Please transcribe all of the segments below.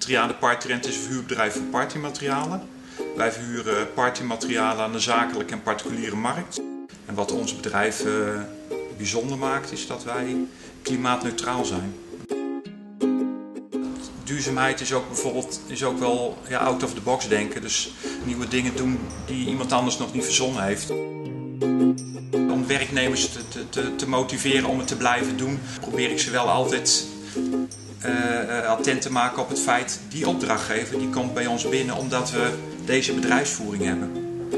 Triade Partyrent is een verhuurbedrijf voor partymaterialen. Wij verhuren partymaterialen aan de zakelijke en particuliere markt. En wat ons bedrijf bijzonder maakt is dat wij klimaatneutraal zijn. Duurzaamheid is ook bijvoorbeeld wel out of the box denken, dus nieuwe dingen doen die iemand anders nog niet verzonnen heeft. Om werknemers te motiveren om het te blijven doen, probeer ik ze wel altijd attent te maken op het feit, die opdrachtgever die komt bij ons binnen omdat we deze bedrijfsvoering hebben.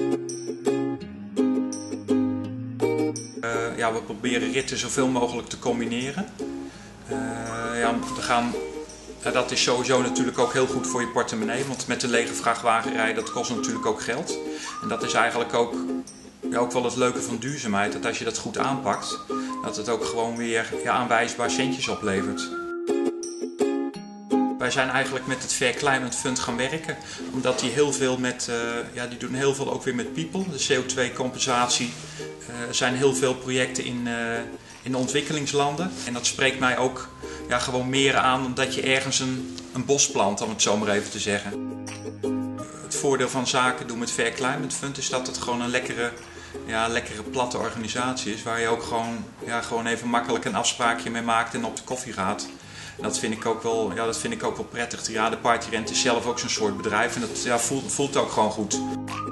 We proberen ritten zoveel mogelijk te combineren. Dat is sowieso natuurlijk ook heel goed voor je portemonnee, want met een lege vrachtwagen rijden, dat kost natuurlijk ook geld. En dat is eigenlijk ook wel het leuke van duurzaamheid, dat als je dat goed aanpakt, dat het ook gewoon weer aanwijsbaar centjes oplevert. Wij zijn eigenlijk met het Fair Climate Fund gaan werken, omdat die heel veel die doen heel veel ook weer met people, de CO2-compensatie. Er zijn heel veel projecten in ontwikkelingslanden en dat spreekt mij ook gewoon meer aan dan dat je ergens een bos plant, om het zo maar even te zeggen. Het voordeel van zaken doen met Fair Climate Fund is dat het gewoon een lekkere platte organisatie is, waar je ook gewoon even makkelijk een afspraakje mee maakt en op de koffie gaat. En dat vind ik ook wel prettig. Triade Partyrent is zelf ook zo'n soort bedrijf en dat voelt ook gewoon goed.